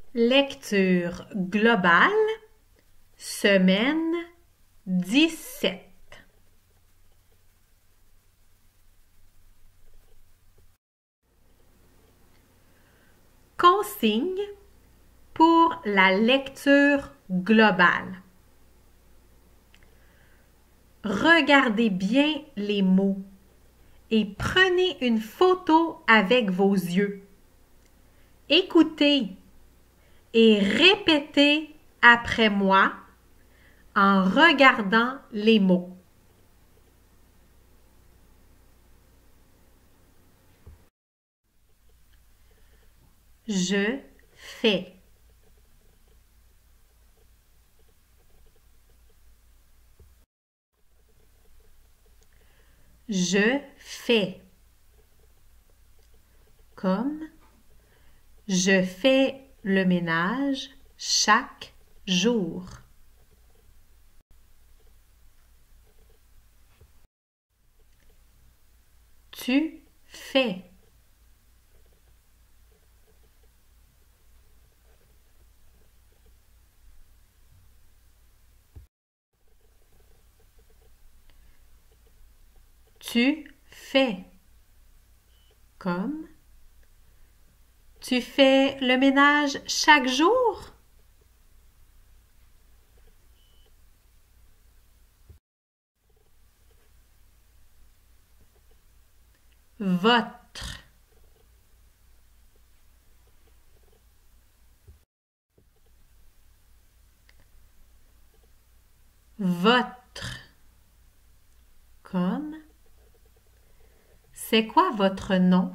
Lecture globale, semaine 17. Consigne pour la lecture globale. Regardez bien les mots et prenez une photo avec vos yeux. Écoutez et répétez après moi en regardant les mots. Je fais. Je fais. Comme je fais le ménage chaque jour. Tu fais. Tu fais. Comme tu fais le ménage chaque jour? Votre. Votre. Comme c'est quoi votre nom?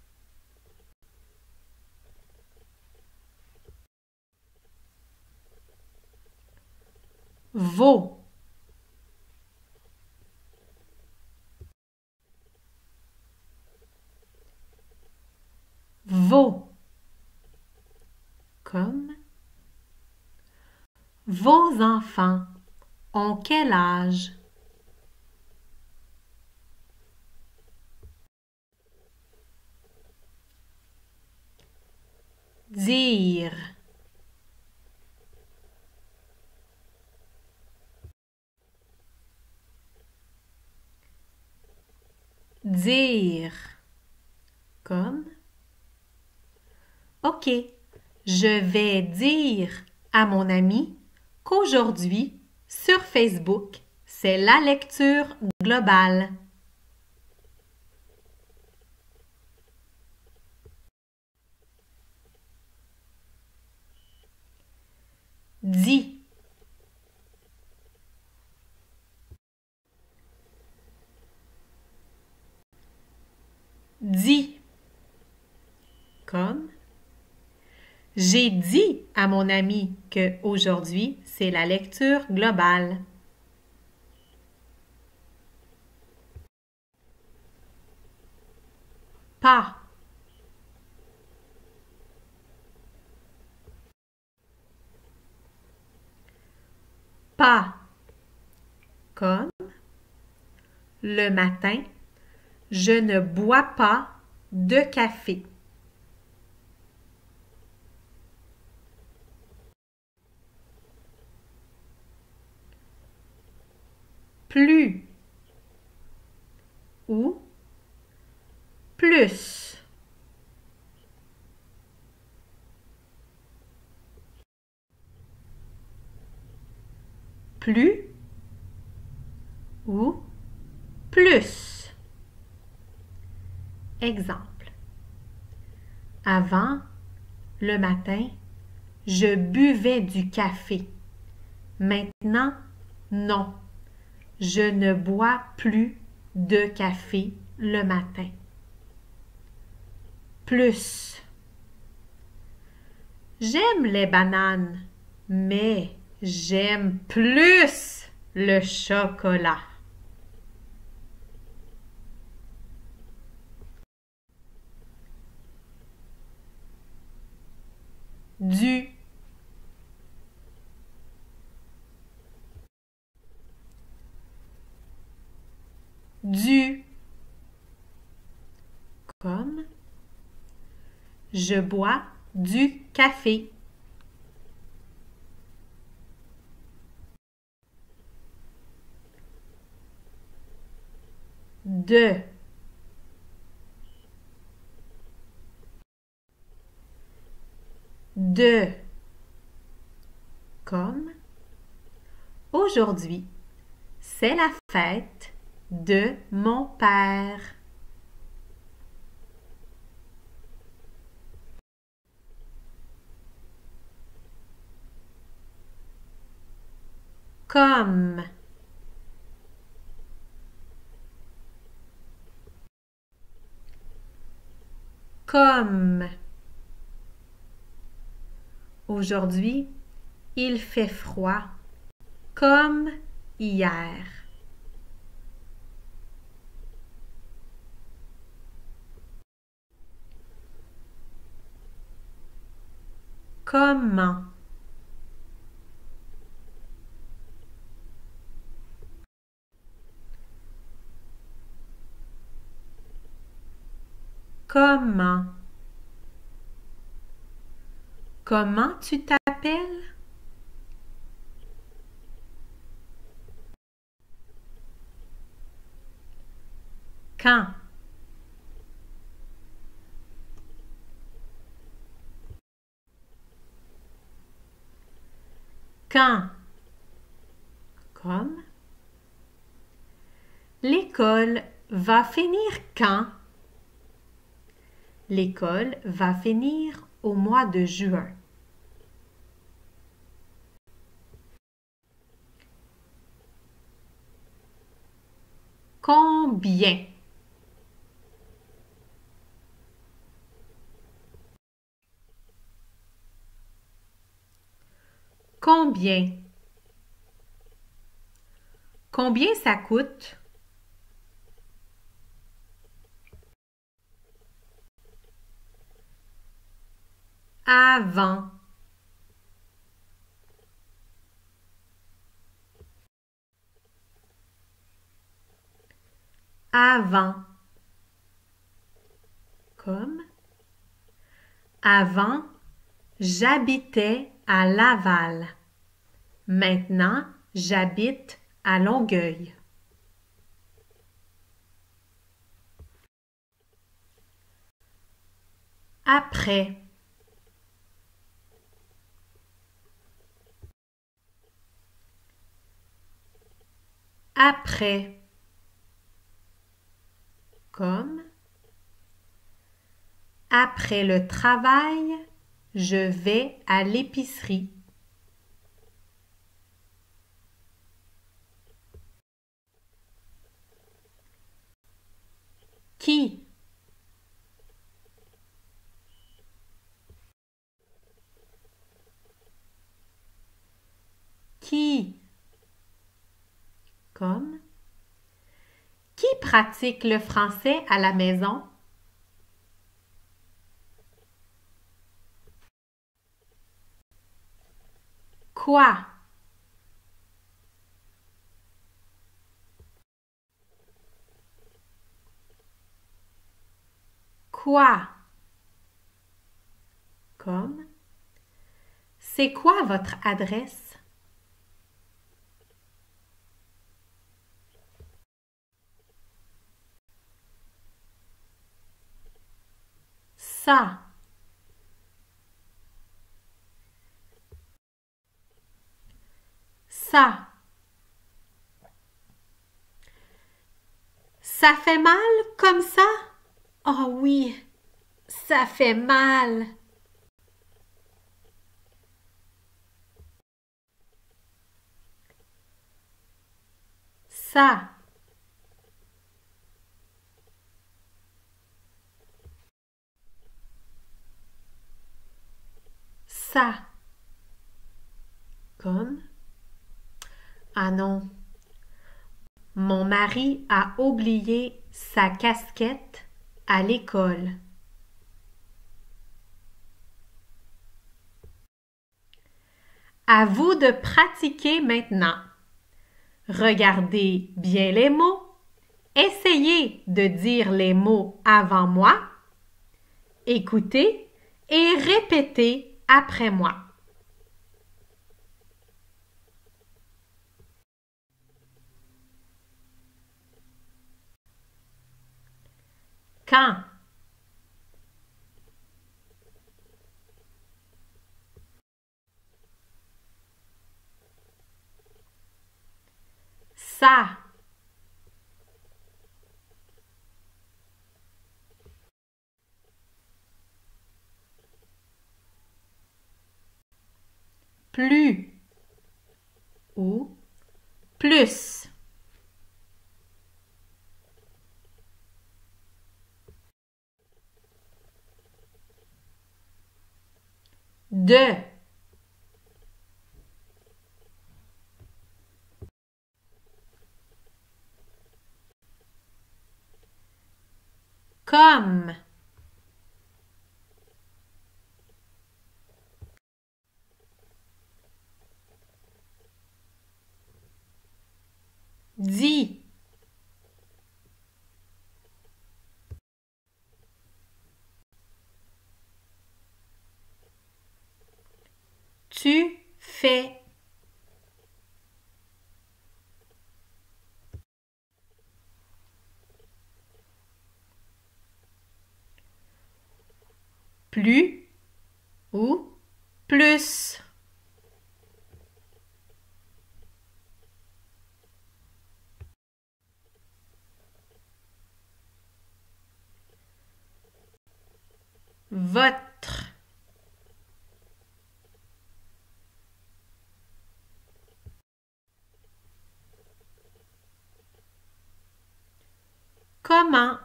Vos. Vos. Comme vos enfants ont quel âge? Dire. Dire. Comme OK, je vais dire à mon ami qu'aujourd'hui, sur Facebook, c'est la lecture globale. Dis. Dis. Comme j'ai dit à mon ami que aujourd'hui c'est la lecture globale. Pas. Pas. Comme le matin, je ne bois pas de café. Plus ou plus. Plus ou plus. Exemple. Avant, le matin, je buvais du café. Maintenant, non. Je ne bois plus de café le matin. Plus. J'aime les bananes, mais j'aime plus le chocolat. Du. Du. Comme je bois du café. de, de, comme aujourd'hui, c'est la fête de mon père. Comme, comme. Aujourd'hui, il fait froid, comme hier. Comment, comment. Comment tu t'appelles? Quand, quand, comme. L'école va finir quand? L'école va finir au mois de juin. Combien? Combien? Combien ça coûte? Avant, avant, comme. Avant, j'habitais à Laval. Maintenant, j'habite à Longueuil. Après, après, comme. Après le travail, je vais à l'épicerie. Qui? Qui? Comme. Qui pratique le français à la maison? Quoi? Quoi? Comme. C'est quoi votre adresse? Ça. Ça. Ça fait mal comme ça? Oh oui, ça fait mal. Ça. Ça. Comme. Ah non. Mon mari a oublié sa casquette à l'école. À vous de pratiquer maintenant. Regardez bien les mots. Essayez de dire les mots avant moi. Écoutez et répétez après moi. quand, ça, plus ou plus, de, comme, dis, tu fais, plus ou plus, votre, comment,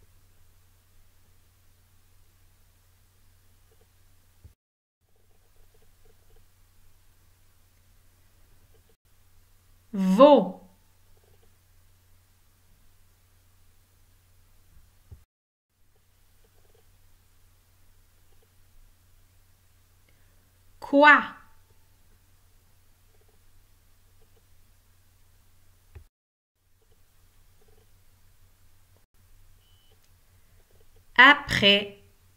vos, quoi, après,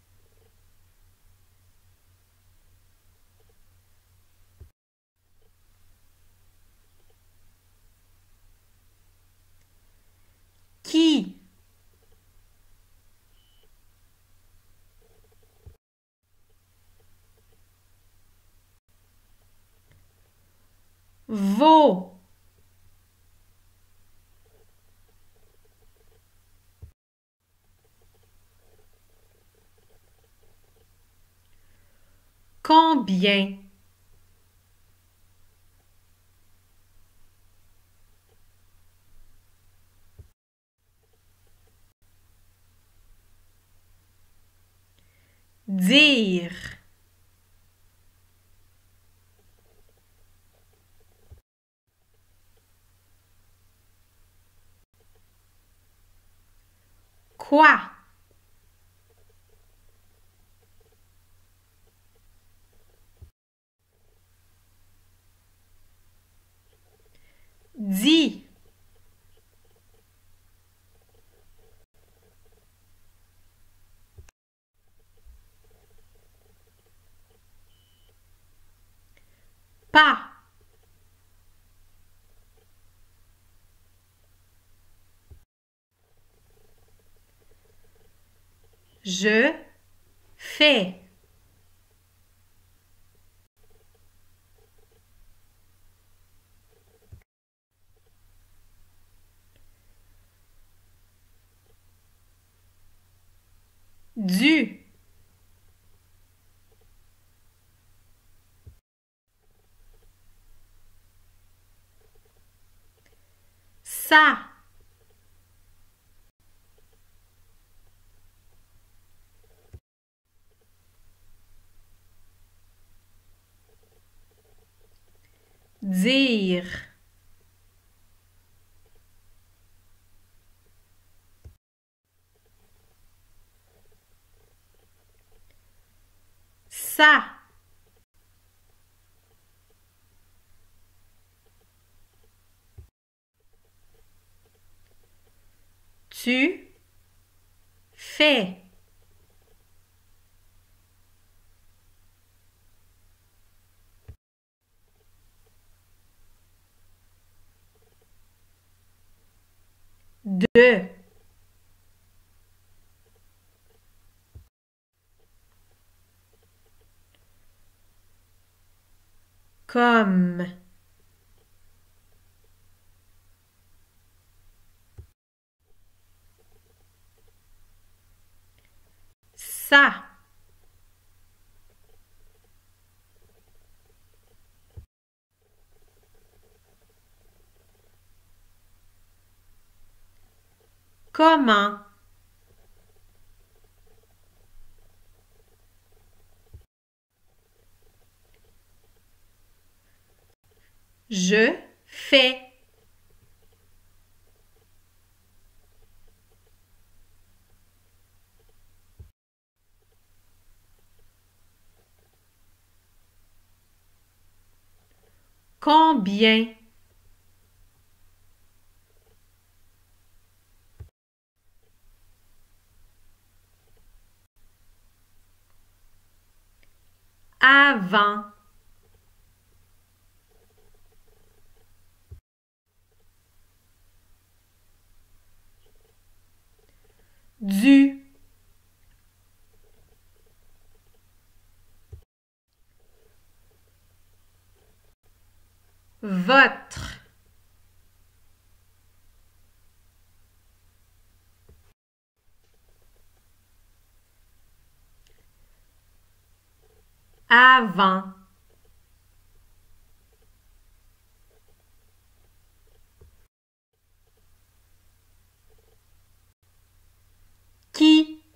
qui, vos, combien, dire, quoi, dis, pas, je fais, du, ça, dire, ça, tu fais, de, comme, ça, comment, je fais, combien, avant, du, votre, avant, qui,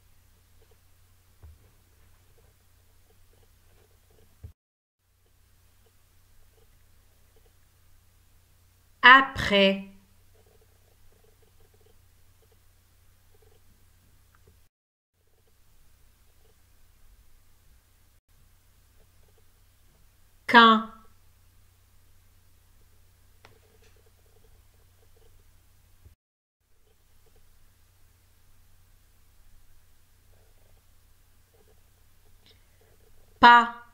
après, quand, pas,